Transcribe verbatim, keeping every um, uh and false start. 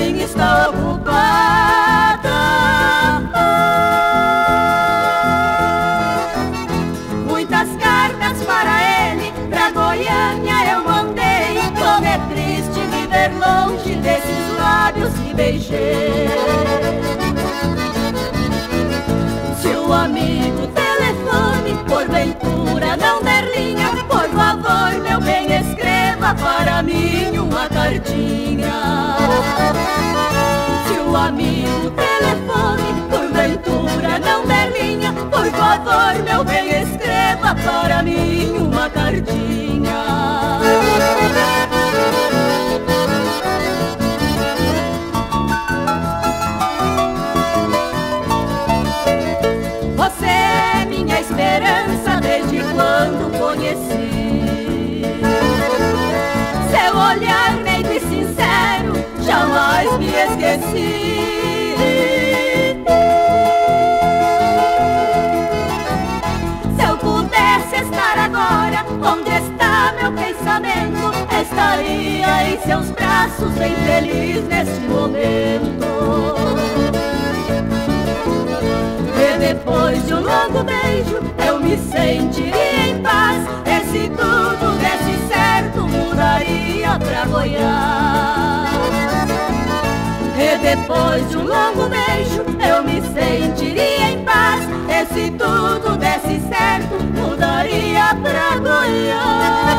mãe está ocupada. Muitas cartas para ele, pra Goiânia eu mandei. Como é triste viver longe desses lábios que beijei. Se o amigo telefone, porventura não der linha, por favor, meu bem, escreva para mim uma cartinha. Se o amigo telefone, porventura não der linha, por favor, meu bem, escreva para mim uma cartinha. Você é minha esperança desde quando conheci. Seu olhar meio e sincero, jamais me esqueci. Se eu pudesse estar agora onde está meu pensamento, estaria em seus braços bem feliz neste momento. E depois de um longo beijo eu me sentiria em paz. E se tudo desse certo, mudaria pra Goiás. E depois de um longo beijo eu me sentiria em paz. E se tudo desse certo, mudaria pra Goiás.